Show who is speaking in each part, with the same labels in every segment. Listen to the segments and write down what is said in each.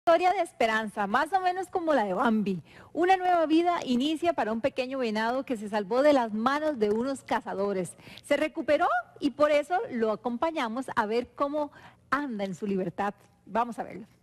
Speaker 1: Historia de esperanza, más o menos como la de Bambi. Una nueva vida inicia para un pequeño venado que se salvó de las manos de unos cazadores. Se recuperó y por eso lo acompañamos a ver cómo anda en su libertad. Vamos a verlo.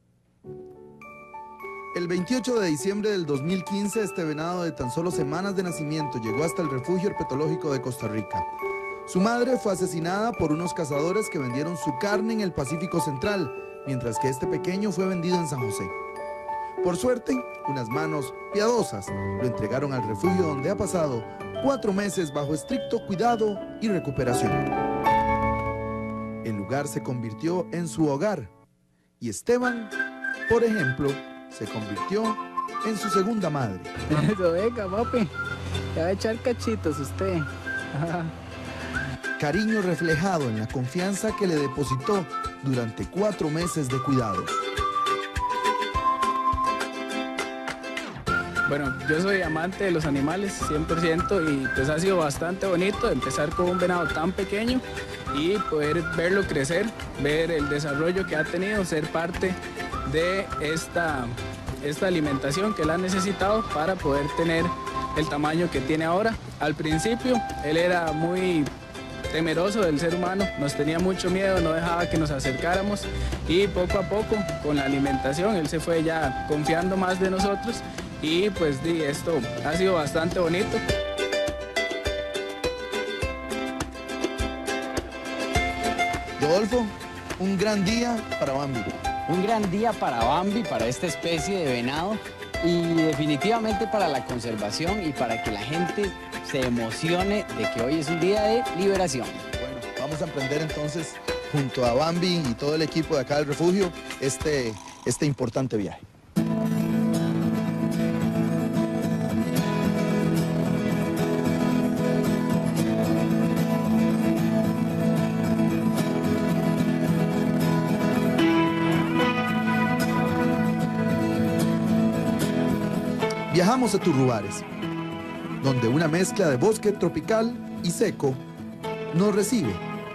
Speaker 2: El 28 de diciembre del 2015, este venado de tan solo semanas de nacimiento llegó hasta el refugio herpetológico de Costa Rica. Su madre fue asesinada por unos cazadores que vendieron su carne en el Pacífico Central, mientras que este pequeño fue vendido en San José. Por suerte, unas manos piadosas lo entregaron al refugio donde ha pasado 4 meses bajo estricto cuidado y recuperación. El lugar se convirtió en su hogar y Esteban, por ejemplo, se convirtió en su segunda madre.
Speaker 3: Eso, venga, papi, ya va a echar cachitos usted.
Speaker 2: Cariño reflejado en la confianza que le depositó durante 4 meses de cuidados.
Speaker 3: Bueno, yo soy amante de los animales, 100%, y pues ha sido bastante bonito empezar con un venado tan pequeño y poder verlo crecer, ver el desarrollo que ha tenido, ser parte de esta alimentación que él ha necesitado para poder tener el tamaño que tiene ahora. Al principio, él era muy temeroso del ser humano, nos tenía mucho miedo, no dejaba que nos acercáramos y poco a poco con la alimentación él se fue ya confiando más de nosotros y pues esto ha sido bastante bonito.
Speaker 2: Rodolfo, un gran día para Bambi.
Speaker 4: Un gran día para Bambi, para esta especie de venado y definitivamente para la conservación y para que la gente se emocione de que hoy es un día de liberación.
Speaker 2: Bueno, vamos a emprender entonces junto a Bambi y todo el equipo de acá del refugio este importante viaje. Viajamos a Turrubares, donde una mezcla de bosque tropical y seco nos recibe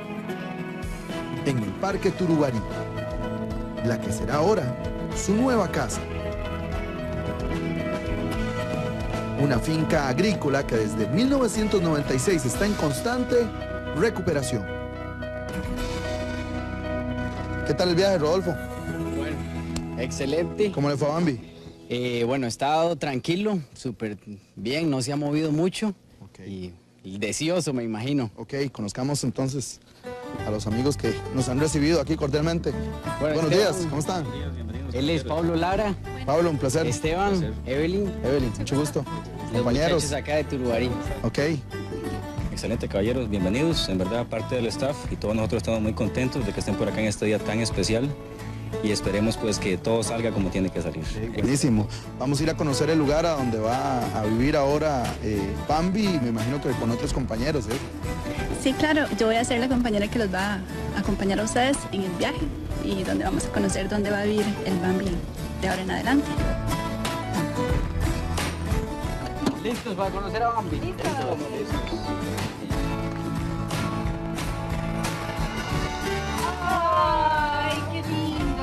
Speaker 2: en el Parque Turubarí, la que será ahora su nueva casa. Una finca agrícola que desde 1996 está en constante recuperación. ¿Qué tal el viaje, Rodolfo?
Speaker 4: Bueno, excelente.
Speaker 2: ¿Cómo le fue a Bambi?
Speaker 4: Bueno, ha estado tranquilo, súper bien, no se ha movido mucho.
Speaker 2: Okay.
Speaker 4: Y deseoso, me imagino.
Speaker 2: Ok, conozcamos entonces a los amigos que nos han recibido aquí cordialmente.
Speaker 4: Bueno,
Speaker 2: Buenos
Speaker 4: Esteban,
Speaker 2: días, ¿cómo están?
Speaker 4: Bienvenidos. Él es Pablo Lara.
Speaker 2: Pablo, un placer.
Speaker 4: Esteban, Evelyn.
Speaker 2: Evelyn, mucho gusto.
Speaker 4: Los
Speaker 2: Compañeros.
Speaker 4: muchachos acá de Turrubarí.
Speaker 2: Ok.
Speaker 5: Excelente, caballeros, bienvenidos. En verdad, parte del staff y todos nosotros estamos muy contentos de que estén por acá en este día tan especial y esperemos pues que todo salga como tiene que salir.
Speaker 2: Buenísimo. Vamos a ir a conocer el lugar a donde va a vivir ahora Bambi, me imagino que con otros compañeros, ¿eh?
Speaker 6: Sí, claro, yo voy a ser la compañera que los va a acompañar a ustedes en el viaje y donde vamos a conocer dónde va a vivir el Bambi de ahora en adelante.
Speaker 4: ¿Listos para conocer a Bambi?
Speaker 1: ¡Listos! ¡Ay, qué lindo!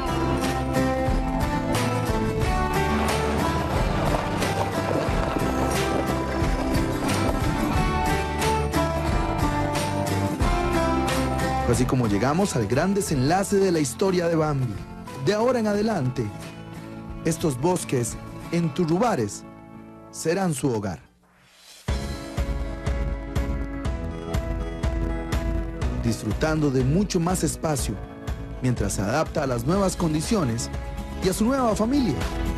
Speaker 2: Fue así como llegamos al gran desenlace de la historia de Bambi. De ahora en adelante, estos bosques en Turrubares serán su hogar. Disfrutando de mucho más espacio, mientras se adapta a las nuevas condiciones y a su nueva familia.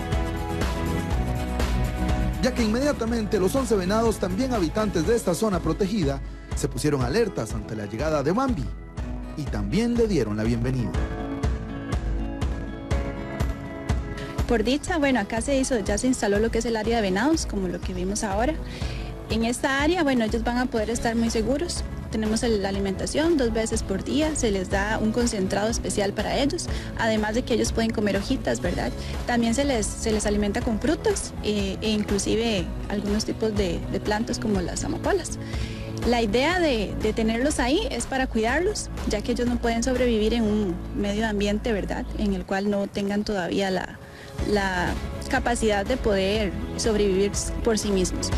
Speaker 2: Ya que inmediatamente los 11 venados, también habitantes de esta zona protegida, se pusieron alertas ante la llegada de Bambi y también le dieron la bienvenida.
Speaker 6: Por dicha, bueno, acá ya se instaló lo que es el área de venados, como lo que vimos ahora. En esta área, bueno, ellos van a poder estar muy seguros. Tenemos la alimentación 2 veces por día, se les da un concentrado especial para ellos, además de que ellos pueden comer hojitas, ¿verdad? También se les alimenta con frutos e inclusive algunos tipos de plantas como las amapolas. La idea de tenerlos ahí es para cuidarlos, ya que ellos no pueden sobrevivir en un medio ambiente, ¿verdad?, en el cual no tengan todavía la la capacidad de poder sobrevivir por sí mismos.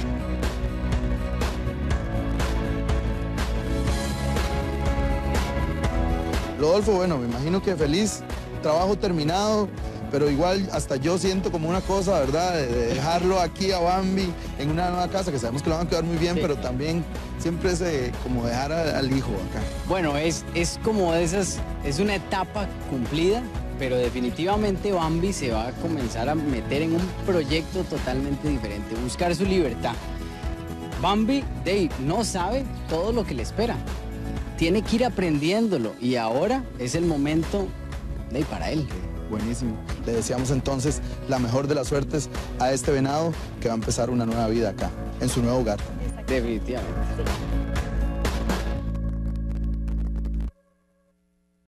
Speaker 2: Rodolfo, bueno, me imagino que feliz, trabajo terminado, pero igual hasta yo siento como una cosa, ¿verdad? De dejarlo aquí a Bambi en una nueva casa, que sabemos que lo van a cuidar muy bien,
Speaker 4: Sí.
Speaker 2: pero también siempre es como dejar al hijo acá.
Speaker 4: Bueno, es como de esas, es una etapa cumplida, pero definitivamente Bambi se va a comenzar a meter en un proyecto totalmente diferente, buscar su libertad. Bambi, Dave, no sabe todo lo que le espera. Tiene que ir aprendiéndolo y ahora es el momento para él.
Speaker 2: Buenísimo. Le deseamos entonces la mejor de las suertes a este venado que va a empezar una nueva vida acá, en su nuevo hogar.
Speaker 4: Definitivamente.